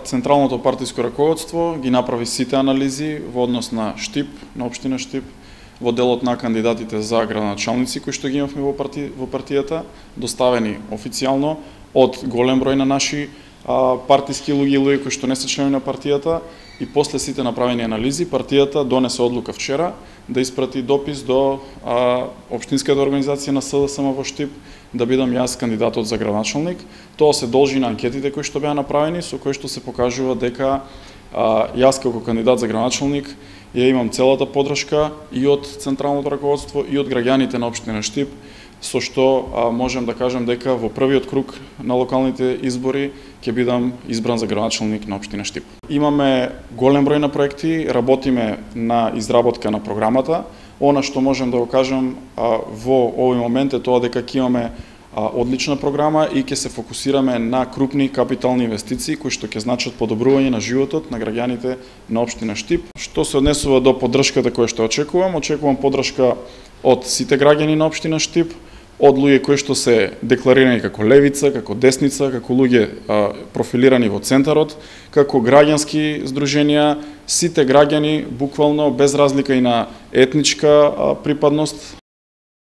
централното партиско раководство ги направи сите анализи во однос на Штип, на општина Штип, во делот на кандидатите за градоначалници кои што ги имавме во партијата, доставени официјално од голем број на наши партиски луѓе кои што не се членови на партијата, и после сите направени анализи партијата донесе одлука вчера да испрати допис до општинската организација на СДСМ во Штип да бидам јас кандидатот за градоначалник. Тоа се должи на анкетите кои што беа направени, со кои што се покажува дека јас како кандидат за градоначалник ја имам целата поддршка и од централното раководство и од граѓаните на општина Штип, со што можем да кажем дека во првиот круг на локалните избори ќе бидам избран за градоначалник на општина Штип. Имаме голем број на проекти, работиме на изработка на програмата. Она што можем да го кажем во овој момент е тоа дека ќе имаме одлична програма и ќе се фокусираме на крупни капитални инвестиции кои што ќе значат подобрување на животот на граѓаните на општина Штип. Што се однесува до поддршката која што очекувам поддршка од сите граѓани на општина Штип, од луѓе кои што се декларирани како левица, како десница, како луѓе профилирани во центарот, како граѓански здруженија, сите граѓани буквално без разлика и на етничка припадност